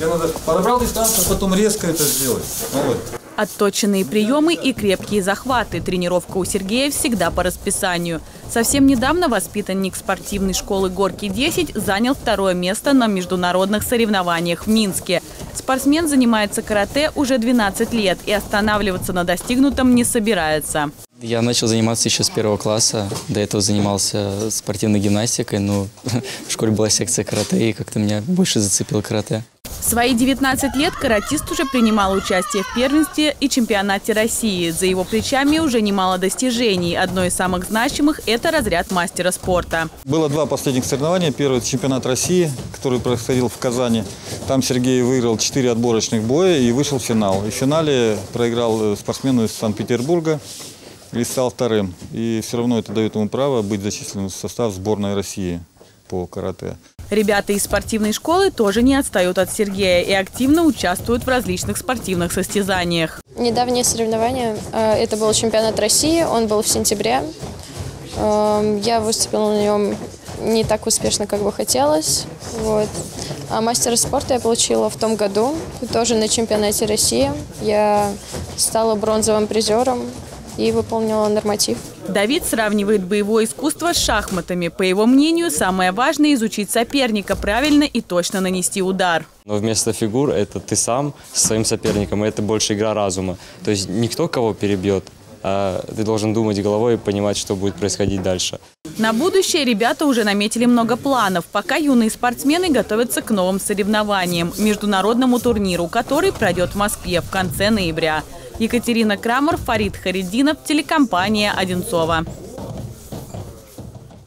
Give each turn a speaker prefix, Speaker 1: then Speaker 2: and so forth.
Speaker 1: Тебе надо подобрал дистанцию, потом резко это сделать. Вот.
Speaker 2: Отточенные приемы и крепкие захваты. Тренировка у Сергея всегда по расписанию. Совсем недавно воспитанник спортивной школы «Горки-10» занял 2-е место на международных соревнованиях в Минске. Спортсмен занимается карате уже 12 лет и останавливаться на достигнутом не собирается.
Speaker 3: Я начал заниматься еще с 1 класса. До этого занимался спортивной гимнастикой, но в школе была секция карате, и как-то меня больше зацепил карате.
Speaker 2: В свои 19 лет каратист уже принимал участие в первенстве и чемпионате России. За его плечами уже немало достижений. Одно из самых значимых – это разряд мастера спорта.
Speaker 1: Было 2 последних соревнования. Первый – это чемпионат России, который происходил в Казани. Там Сергей выиграл 4 отборочных боя и вышел в финал. И в финале проиграл спортсмену из Санкт-Петербурга и стал 2-м. И все равно это дает ему право быть зачисленным в состав сборной России по карате.
Speaker 2: Ребята из спортивной школы тоже не отстают от Сергея и активно участвуют в различных спортивных состязаниях.
Speaker 4: Недавнее соревнование, это был чемпионат России, он был в сентябре. Я выступила на нем не так успешно, как бы хотелось. Вот. А мастера спорта я получила в том году, тоже на чемпионате России. Я стала бронзовым призером и выполнила норматив.
Speaker 2: Давид сравнивает боевое искусство с шахматами. По его мнению, самое важное – изучить соперника, правильно и точно нанести удар.
Speaker 5: Но вместо фигур это ты сам со своим соперником, и это больше игра разума. То есть никто кого перебьет, а ты должен думать головой и понимать, что будет происходить дальше.
Speaker 2: На будущее ребята уже наметили много планов, пока юные спортсмены готовятся к новым соревнованиям – международному турниру, который пройдет в Москве в конце ноября. Екатерина Крамер, Фарид Хариддинов, телекомпания «Одинцово».